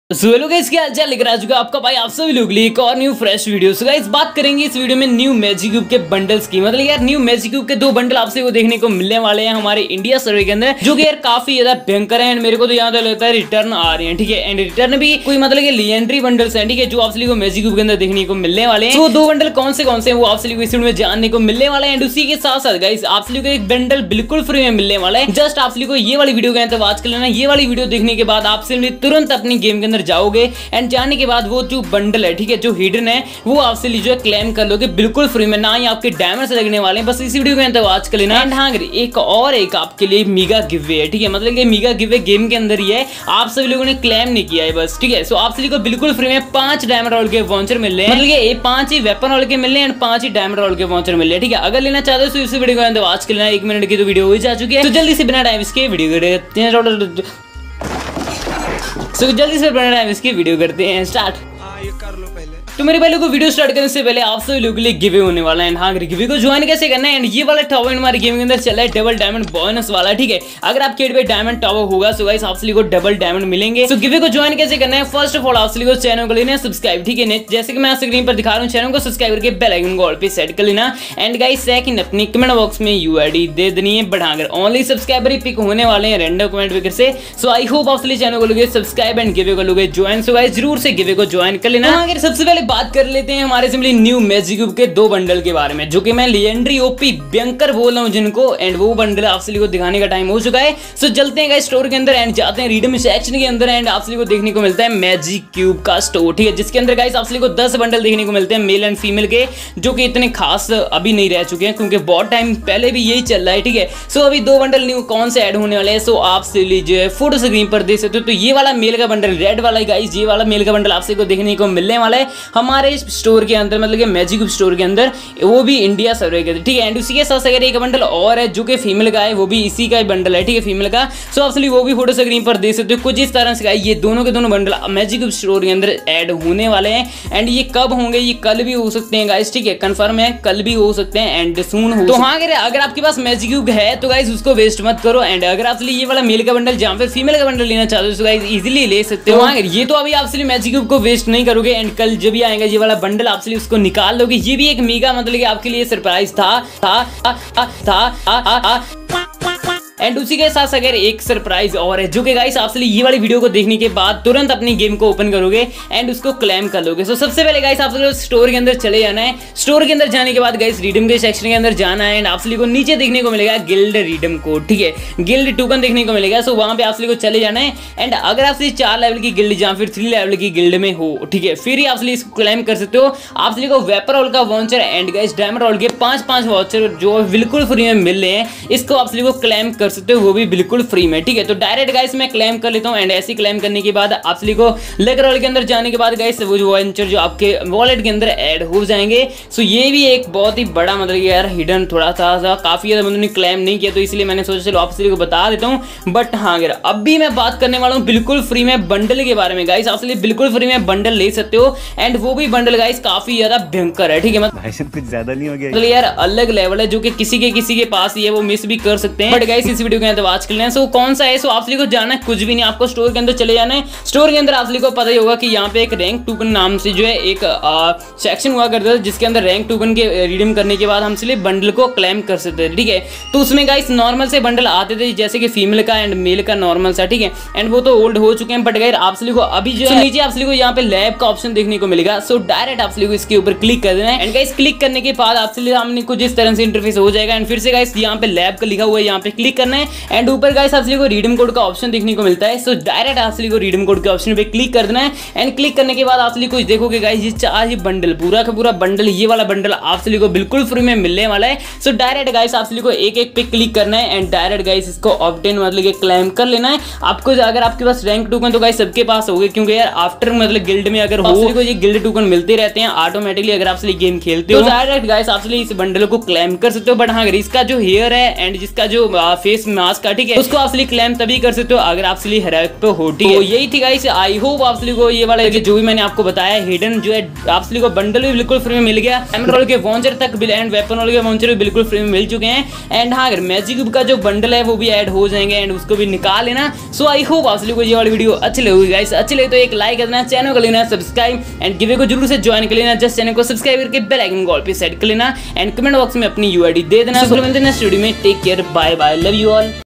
Hello guys, क्या हालचाल लेकर आ चुका आपका भाई आप सभी लोग लिए एक और new fresh video. So guys बात करेंगे इस वीडियो में न्यू मैजिक क्यूब के बंडल्स की। मतलब यार न्यू मैजिक क्यूब के दो बंडल आपसे वो देखने को मिलने वाले हैं हमारे इंडिया सर्वे के अंदर, जो कि यार काफी ज्यादा भयंकर है। एंड मेरे को तो यहाँ तो लगता है रिटर्न आ रहे हैं, ठीक है। एंड रिटर्न भी कोई मतलब कि लीजेंडरी बंडल्स हैं, ठीक है, जो आपसे को मैजिक क्यूब के अंदर देखने को मिलने वाले हैं। तो दो बंडल कौन से हैं वो आपसे इस वीडियो में जानने को मिलने वाले हैं। एंड उसी के साथ साथ गाइस आपसे को एक बंडल बिल्कुल फ्री में मिलने वाला है। जस्ट आपसे को ये वाली वीडियो का तो वॉच कर लेना। ये वाली वीडियो देखने के बाद आपसे तुरंत अपनी गेम के अंदर जाओगे एंड जाने के बाद वो जो बंडल है, ठीक है, जो हिडन है वो आपसे लीजिए क्लेम कर लोगे बिल्कुल फ्री में। ना ही आपके डायमंड से लगने वाले हैं, बस इसी वीडियो के अंदर वॉच कर लेना। एंड हाँ एक आपके लिए मेगा गिववे है, ठीक है, मतलब कि मेगा गिववे गेम के अंदर ही है, आप सभी लोगों ने क्लेम नहीं किया है बस, ठीक है। सो आप सभी को बिल्कुल फ्री में 5 डायमंड रोल के वाउचर मिल रहे हैं, मतलब ये 5 ही वेपन रोल के मिल रहे हैं एंड 5 ही डायमंड रोल के वाउचर मिल रहे हैं, ठीक है। अगर लेना चाहते हो तो इस वीडियो के अंदर वॉच कर लेना। 1 मिनट की तो वीडियो हो जा चुकी है, तो जल्दी से बिना टाइम इसके वीडियो इसकी वीडियो करते हैं स्टार्ट। ये कर लो पहले। तो मेरे भाई को वीडियो स्टार्ट करने से पहले आप सभी लोगों के लिए गिवे होने वाला है। हाँ, गिवे को ज्वाइन कैसे करना है। एंड ये वाला टॉप हमारे गेम के अंदर चल रहा है डबल डायमंड बोनस वाला, ठीक है। अगर आपके हेड पे डायमंड टॉप होगा सो गाइस आप सभी को डबल डायमंड मिलेंगे। सो गिवे को ज्वाइन कैसे करना है, फर्स्ट ऑफ ऑल आप सभी को चैनल को लेना है सब्सक्राइब, ठीक है। जैसे कि मैं स्क्रीन पर दिखा रहा हूँ, चैनल को सब्सक्राइब करके बेल आइकन को ऑल पे सेट कर लेना। एंड गाइस सेकंड अपनी कमेंट बॉक्स में यूआईडी दे देनी है बढ़ाकर। ओनली सब्सक्राइबर ही पिक होने वाले हैं रैंडम कमेंट पिकर से। सो आई होप आप सभी चैनल को लोगे सब्सक्राइब एंड गिवे को लोगे ज्वाइन। सो गाइस जरूर से गिवे को ज्वाइन कर लेना। अगर सबसे पहले बात कर लेते हैं हमारे सिंपली न्यू मैजिक क्यूब के 2 बंडल के बारे में, जो कि मैं लीजेंडरी ओपी भयंकर बोल रहा हूं जिनको। एंड वो बंडल आप सभी को दिखाने का टाइम हो चुका है। सो चलते हैं गाइस स्टोर के अंदर एंड जाते हैं रिडीम सेक्शन के अंदर। एंड आप सभी को देखने को मिलता है मैजिक क्यूब का स्टोर, ठीक है, जिसके अंदर गाइस आप सभी को 10 बंडल देखने को मिलते हैं मेल एंड फीमेल के, जो कि इतने खास अभी नहीं रह चुके हैं क्योंकि बहुत टाइम पहले भी यही चल रहा है, ठीक है। सो अभी 2 बंडल न्यू कौन से ऐड होने वाले हैं सो आप से लीजिए फोटो स्क्रीन पर देख सकते हो। तो ये वाला मेल का बंडल रेड वाला गाइस, ये वाला मेल का बंडल आप सभी को देखने को मिलने वाला है हमारे स्टोर के अंदर, मतलब मैजिक क्यूब स्टोर के अंदर, वो भी इंडिया सर्वे के, ठीक है। एंड उसी के साथ अगर एक बंडल और है जो कि फीमेल का है, वो भी इसी का बंडल है, ठीक है, फीमेल का। सो आप वो भी फोटो स्क्रीन पर देख सकते हो। कुछ इस तरह से ये दोनों के दोनों बंडल मैजिक क्यूब स्टोर के अंदर ऐड होने वाले हैं। एंड ये कब होंगे, ये कल भी हो सकते हैं गाइस, ठीक है, कंफर्म है, कल भी हो सकते हैं एंड सून हो। तो हाँ अगर आपके पास मैजिक क्यूब है तो गाइस उसको वेस्ट मत करो। एंड अगर आप ये वाला मेल का बंडल जहाँ पे फीमेल का बंडल लेना चाहते हो तो गाइस इजीली ले सकते हो। ये तो अभी आप मैजिक क्यूब को वेस्ट नहीं करोगे एंड कल जब भी आएगा ये वाला बंडल आप उसको निकाल लोगे। ये भी एक मेगा मतलब कि आपके लिए सरप्राइज था। एंड उसी के साथ अगर एक सरप्राइज और है, जो कि गाइस आप ये वाली वीडियो को देखने के बाद तुरंत अपनी गेम को ओपन करोगे एंड उसको क्लेम कर लोगे। सो सबसे पहले गाइस आप स्टोर के अंदर चले जाना है। स्टोर के अंदर जाने के बाद गाइस रिडीम के सेक्शन के अंदर जाना है एंड आप को नीचे देखने को मिलेगा गिल्ड रिडीम कोड, ठीक है, गिल्ड टोकन देखने को मिलेगा। सो वहां पे आप को चले जाना है। एंड अगर आप 4 लेवल की गिल्ड या फिर 3 लेवल की गिल्ड में हो, ठीक है, फिर ही आप इसको क्लेम कर सकते हो। आप को वेपर रोल का voucher and guys diamond royale के 5 वाउचर जो बिल्कुल फ्री में मिल रहे हैं, इसको आप को क्लेम कर सकते हो, वो भी बिल्कुल फ्री में, ठीक है। तो डायरेक्ट गाइस मैं क्लेम कर लेता हूं। एंड ऐसे क्लेम करने के बाद आप सभी को लेकर रोल के अंदर जाने के बाद गाइस वो जो वाउचर जो आपके वॉलेट के अंदर ऐड हो जाएंगे। सो ये भी एक बहुत ही बड़ा मतलब यार हिडन थोड़ा सा काफी ज्यादा मतलब क्लेम नहीं किया, तो इसलिए मैंने सोचा चलो आप सभी को बता देता हूं। बट हाँ अगर अब भी मैं बात करने वाला हूं बिल्कुल फ्री में बंडल के बारे में। गाइस आप सभी बिल्कुल फ्री में बंडल ले सकते हो एंड वो भी बंडल गाइस काफी ज्यादा भयंकर है, ठीक है, मतलब कुछ ज्यादा नहीं हो गया, मतलब यार अलग लेवल है, जो कि किसी के पास ही है, वो मिस भी कर सकते हैं। बट गाइस इस वीडियो के अंदर आज कर लेना। सो कौन सा है, सो आप सभी को जाना है कुछ भी नहीं, आपको स्टोर के अंदर चले जाना है। स्टोर के अंदर आप सभी को पता ही होगा कि यहाँ पे एक रैंक टोकन नाम से जो है एक सेक्शन हुआ करता है, जिसके अंदर रैंक टोकन के रिडीम करने के बाद हम सिर्फ बंडल को क्लेम कर सकते थे, ठीक है। तो उसमें गाइस नॉर्मल से बंडल आते थे जैसे कि फीमेल का एंड मेल का नॉर्मल सा, ठीक है, एंड वो तो ओल्ड हो चुके हैं। बट गाइस आप सभी को अभी जो है नीचे आप सभी को यहाँ पे लैब का ऑप्शन देखने को मिलेगा। सो डायरेक्ट आप सभी को इसके ऊपर क्लिक कर देना है। एंड गाइस क्लिक करने के बाद आप सभी सामने कुछ इस तरह से इंटरफेस हो जाएगा। एंड फिर से गाइस यहाँ पे लैब का लिखा हुआ है, यहाँ पे क्लिक करना है। एंड ऊपर गाइस आप सभी को रिडीम कोड का ऑप्शन देखने को मिलता है। सो डायरेक्ट आप सभी को रिडीम कोड के ऑप्शन पे क्लिक कर देना है। एंड क्लिक करने के बाद आप सभी को देखोगे गाइस ये 4 बंडल पूरा का पूरा बंडल, ये वाला बंडल आप सभी को बिल्कुल फ्री में मिलने वाला है। सो डायरेक्ट गाइस आप सभी को एक पे क्लिक करना है एंड डायरेक्ट गाइस इसको ऑब्टेन मतलब कि क्लेम कर लेना है। आपको अगर आपके पास रैंक टोकन तो गाइस सबके पास होगा, क्योंकि यार आफ्टर मतलब गिल्ड में अगर हो को ये गिल्ड टोकन मिलते रहते हैं ऑटोमेटिकली अगर आप सभी गेम खेलते हो। डायरेक्ट गाइस आप सभी इस बंडल को क्लेम कर सकते हो। बट हाँ इसका जो हेयर है एंड जिसका जो फेस फेस मास्क का, ठीक है, उसको आप क्लेम तभी कर सकते हो अगर आप हर पे हो, ठीक है। तो यही थी गाइस, आई होप आप को ये वाला जो भी मैंने आपको बताया हिडन जो है आप को बंडल भी बिल्कुल फ्री में मिल गया, डायमंड रोल के वॉन्चर तक भी एंड वेपन रोल के वॉन्चर भी बिल्कुल फ्री में मिल चुके हैं। एंड हाँ, अगर मैजिक क्यूब का जो बंडल है वो भी ऐड हो जाएंगे एंड उसको भी निकाल लेना। सो आई होप आप को ये वाली वीडियो अच्छी लगेगी गाइस। अच्छी लगे तो एक लाइक करना, चैनल को लेना सब्सक्राइब एंड गिवे को जरूर से ज्वाइन कर लेना। जस्ट चैनल को सब्सक्राइब करके बेल आइकन कॉल पे सेट कर लेना एंड कमेंट बॉक्स में अपनी यूआईडी दे देना। नेक्स्ट वीडियो में take care, bye bye, love you all.